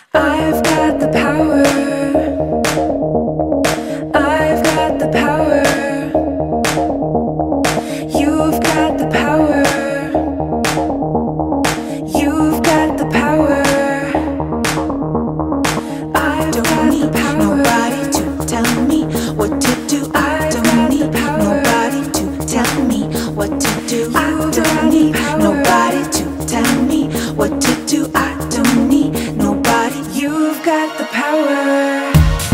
I've got the power. I've got the power. You've got the power. You've got the power. I don't need nobody to tell me what to do. I don't need nobody to tell me what to do. I don't need nobody to tell me what to do. I don't need nobody. You've got the power.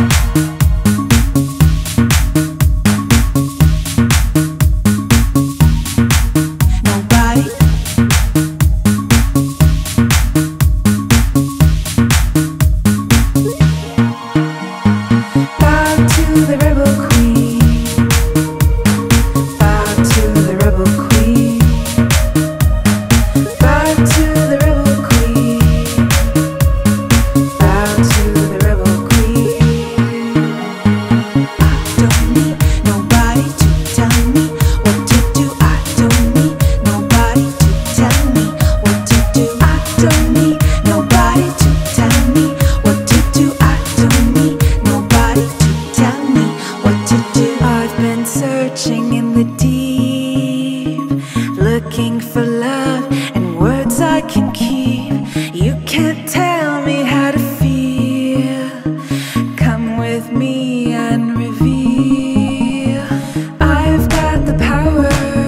Searching in the deep, looking for love and words I can keep. You can't tell me how to feel. Come with me and reveal. I've got the power.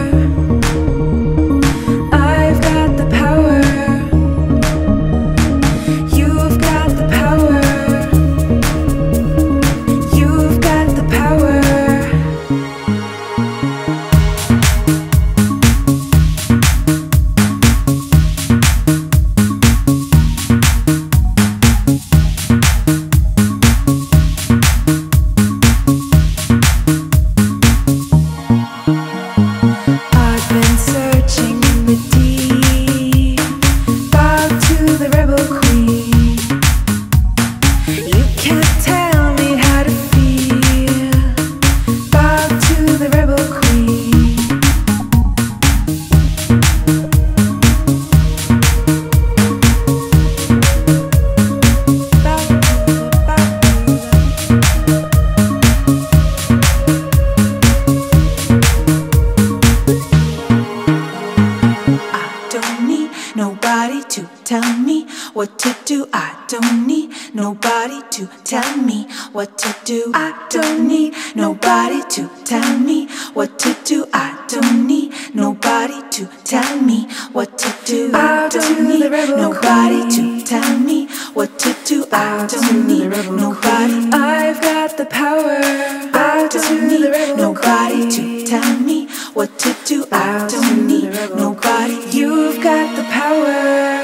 I've got the power. You've got the power. You've got the power. Nobody to tell me what to do. I don't need nobody to tell me what to do. I don't need nobody to tell me what to do. I don't need nobody to tell me what to do. I don't need nobody to tell me what to do. I don't need nobody. I've got the power. I don't need nobody to tell me what to do. I don't need nobody. You've got the power.